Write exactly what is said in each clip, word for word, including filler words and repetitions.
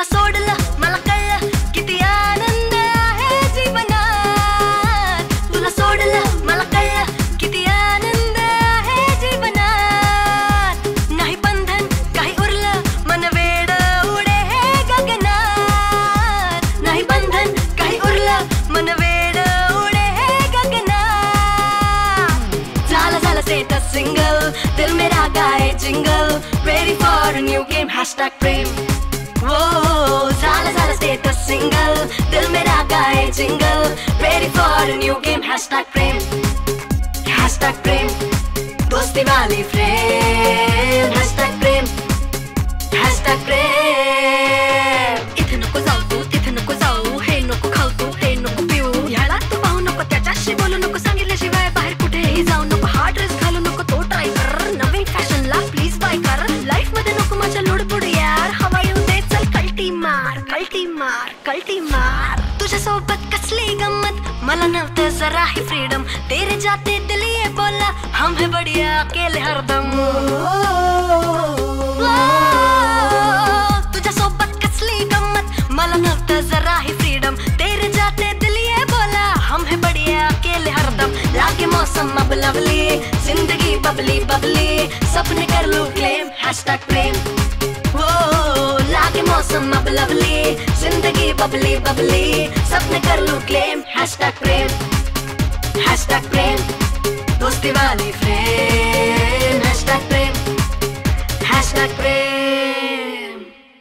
तुला सोडलं मला कळलं किती आनंद आहे जीवनात. तुला सोडलं मला कळलं किती आनंद आहे जीवनात. नाही बंधन काही उरलं मन वेड उडे हे गगनात. नाही बंधन काही उरलं मन वेड उडे हे गगनात. झालं झालं स्टेटस सिंगल दिल मेरा गाए jingle ready for a new game hashtag प्रेम. वो झालं झालं स्टेटस सिंगल दिल मेरा गाए jingle ready for a new game hashtag प्रेम. hashtag प्रेम दोस्ती वाली फ्रेम hashtag प्रेम hashtag प्रेम. इथे नको जाऊ तू तिथे नको जाऊ हे नको खाऊ तू ते नको पिऊ ह्याला तू पाहू नको त्याच्याशी बोलू नको सांगितल्याशिवाय बाहेर कुठेही जाऊ नको. हा ड्रेस घालू नको तो ट्राय कर नवीन फॅशनला प्लीज बाय कर. लाईफ मध्ये नको माझ्या लोडपोड यार हवा येऊ दे चल कल्टी मार कल्टी मार कल्टी मार. तुझ्या सोबत कसली गंमत मला नव्हतं जरा ही फ्रीडम तेरे जाते दिल ये बोला हम है बढ़िया अकेले हरदम. तुझ्या सोबत कसली गंमत मला नव्हतं जरा ही फ्रीडम तेरे जाते दिल ये बोला हम है बढ़िया अकेले हरदम. लागे मौसम अब लवली जिंदगी बबली बबली सपने कर लूं क्लेम hashtag प्रेम. वो लागे मौसम अब लवली जिंदगी बबली बबली सपने कर लूं क्लेम hashtag प्रेम hashtag प्रेम दोस्ती वाली फ्रेम hashtag प्रेम hashtag प्रेम.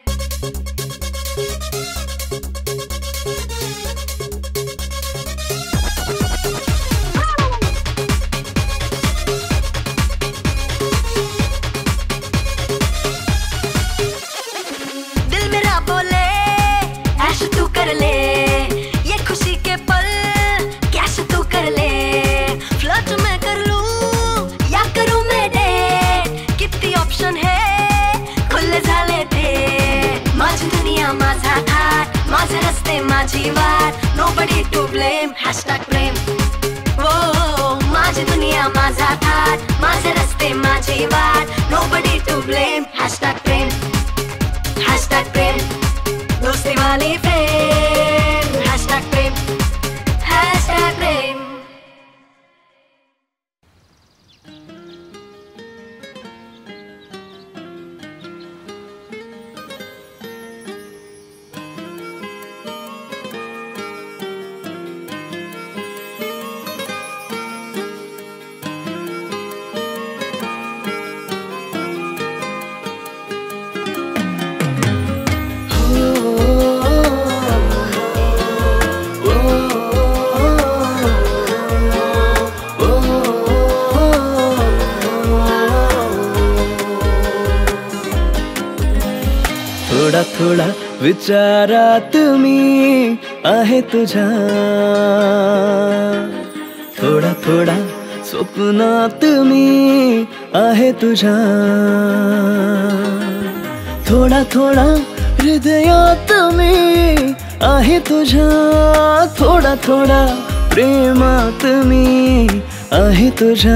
दिल मेरा बोले ऐश तू कर ले ये खुशी के पल कैश तू कर ले. फ्लर्ट मैं कर लूं या करूं मैं डेट किती ऑप्शन है खुले झाले ते. माझी दुनिया माझा थाट माझे रस्ते माझी वाट nobody to blame hashtag प्रेम. वो माझी दुनिया माझा थाट माझे रस्ते माझी वाट nobody to blame hashtag प्रेम hashtag प्रेम दोस्ती वाली फ्रेम hashtag प्रेम hashtag प्रेम. थोडा थोडा विचारात मी आहे तुझ्या. थोडा थोडा स्वप्नात मी आहे तुझ्या. थोडा थोडा हृदयात मी आहे तुझ्या. थोडा थोडा प्रेमात मी आहे तुझ्या.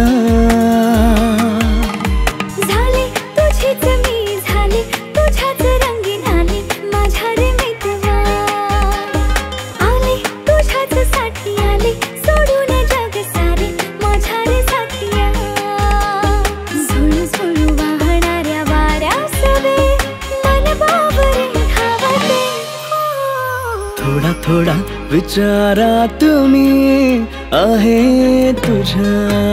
थोडा थोडा विचारात मी आहे तुझ्या.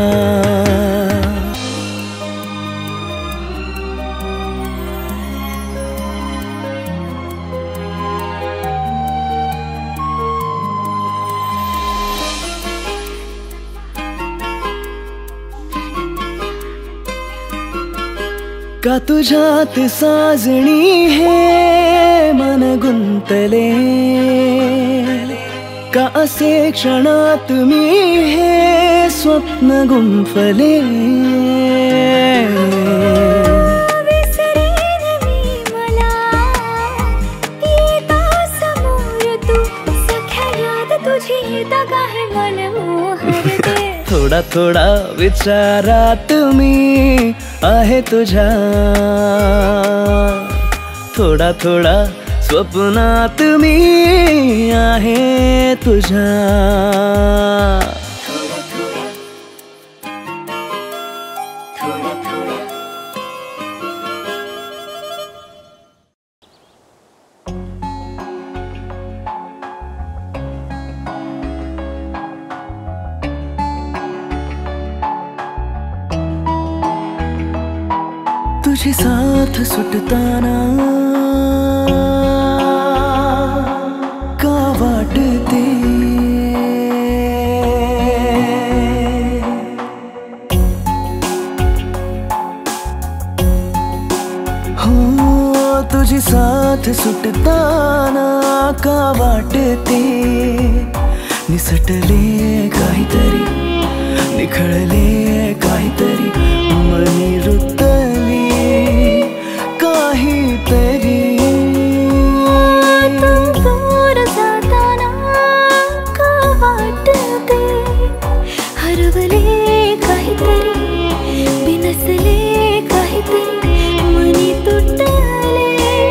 का तुझ्यात साजणी हे मन गुंतले. का असे क्षणात मी हे स्वप्न गुंफले. थोडा थोडा विचारात मी आहे तुझ्या. थोडा थोडा स्वप्नात मी आहे तुझ्या. तुझी साथ सुटताना का वाटते, हो तुझी साथ सुटताना का वाटते. निसटले काहीतरी, निखळले काहीतरी, मनी रुतली काहीतरी. तू दूर जाताना का वाटते, हरवले काहीतरी, बिनसले काहीतरी, मनी तुटले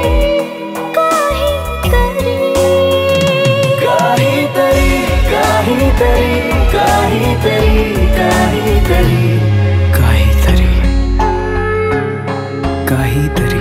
काहीतरी. काहीतरी काहीतरी काहीतरी काहीतरी काहीतरी काहीतरी.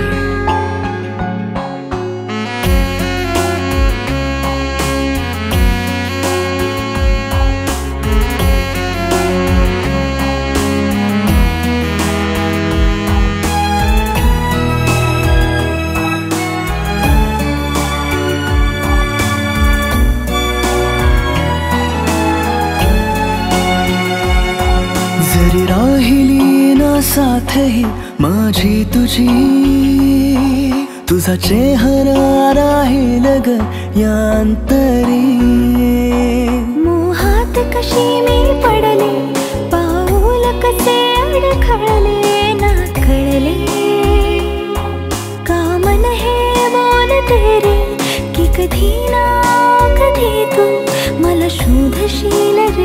जरी राहिली ना साथ ही माझी तुझी, तुझा चेहरा राहील ग यांतरी. मोहात कशी मी पडले, पाऊल कसे अडखळले ना कळले. का मन हे बोल तेरे, की कधी ना कधी तू मला शोधशील रे.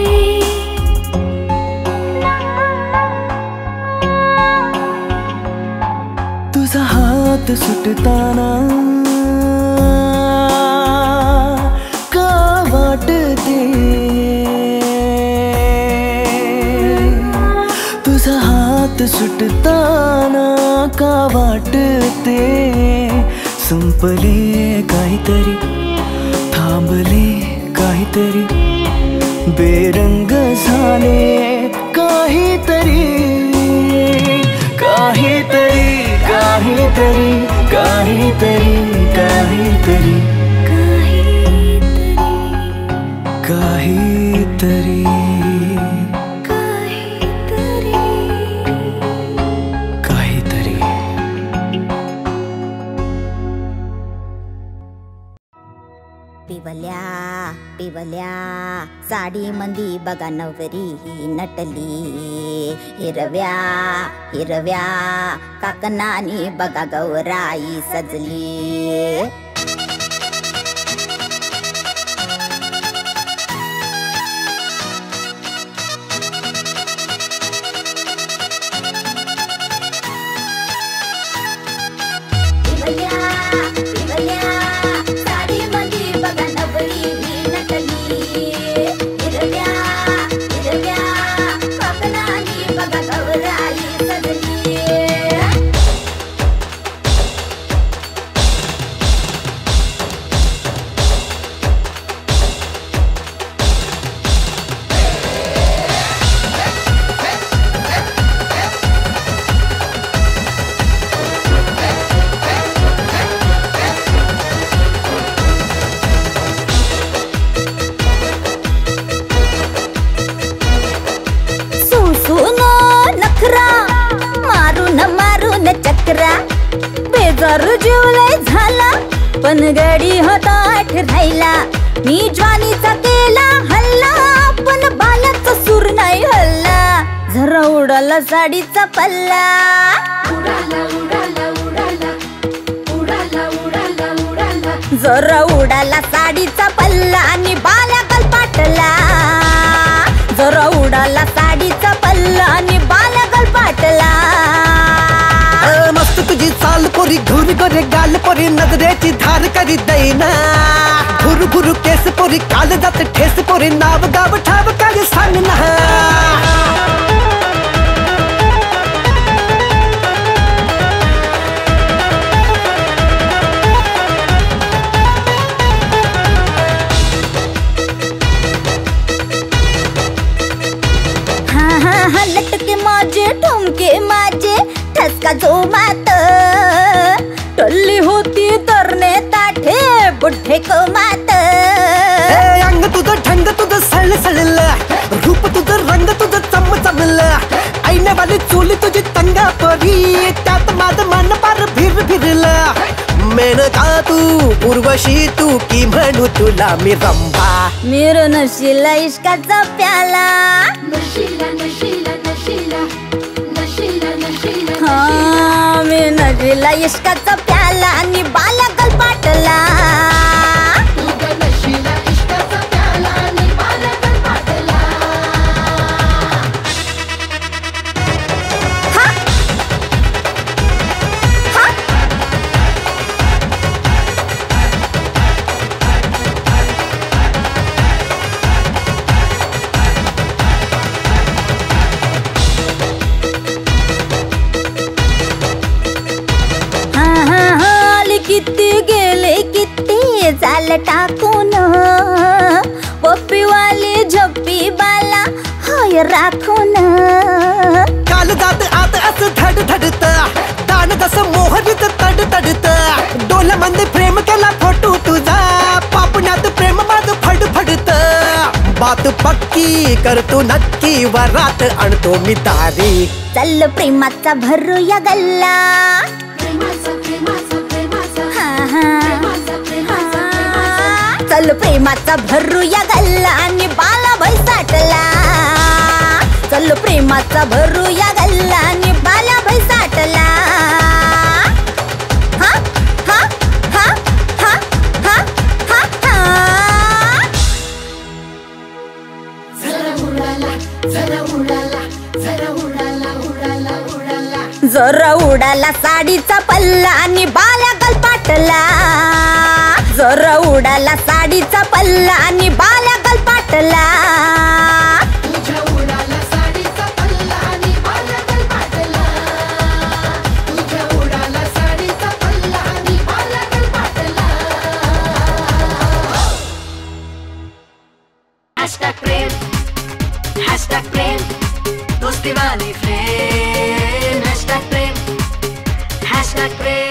तुझा हात सुटताना का वाटते, तुझा हात सुटताना का वाटते. संपले काहीतरी, थांबले काहीतरी, बेरंग झाले काहीतरी. काहीतरी काहीतरी काहीतरी काहीतरी काहीतरी काहीतरी. पिवल्या पिवल्या साडी मंदी बघा नवरी ही नटली. हिरव्या हिरव्या काकणानी बघा गौराई सजली. बेजार जीवलय झाला पण गडी होतात राहिला. मी ज्वानीचा केला हल्ला पण बालाचा सूर नाही हल्ला. जरा उडाला साडीचा पल्ला. उडाला उडाला उडाला उडाला उडाला उडाला. जरा उडाला साडीचा पल्ला आणि बाल्या गलपाटला. जरा उडाला साडीचा पल्ला आणि बाल्या गलपाटला. मस्त तुझी चाल पोरी घुर गोरे गाल पोरी नजरेची धार करी दैना घुर घुर केस पोरी काल जात ठेस पोरी नाव गाव ठाव काय सांग ना लटके माझे ठुमके माझे ठसका जो मात टल्ली होती तरणे ताठे बुढे को मात अंग तुझं ढंग तुझं सळ सळल रूप तुझं रंग तुझं चम चमल ऐने वाली चोली तुझी तंगा परी त्यात माझं मन पार फिर फिरलं मेनका तू उर्वशी तू की म्हणू तुला मी रंभा मेर नशिला इश्काचा प्याला नशिला नशिला नशिला नशिला नशिला हाँ मी नशिला इश्काचा प्याला आणि बाला गलपाटला तुझा नशिला इश्काचा प्याला आणि बाला गलपाटला हा हा किती गेले किती झाल टाकून पप्पीवाली झप्पी बाला हाय राखून काल जात आत असं धड धडत दान जसं मोहरीत तड तडत डोला मध्ये प्रेम केला फोटो तुझा पापण्यात प्रेम माझं फड फडत बात पक्की करतो नक्की वरात आणतो मी तारी चल प्रेमाचा भरूया गल्ला प्रेमाचा प्रेमाचा चल प्रेमाचा भरूया गल्ला आणि बाला भैसाटला चल प्रेमाचा भरूया गल्ला आणि बाला भैसाटला हा हा हा हा हा हा हा जरा उडाला जरा उडाला जरा उडाला उडाला उडाला जरा उडाला साडीचा पल्ला आणि बाला गलपाटला जरा उडाला साडीचा पल्ला आणि बाला गलपाटला तुझ्या उडाला साडीचा पल्ला आणि बाला गलपाटला तुझ्या उडाला साडीचा पल्ला आणि बाला गलपाटला हॅशटॅग प्रेम हॅशटॅग प्रेम दोस्ती वाली फ्रेम हॅशटॅग प्रेम हॅशटॅग प्रेम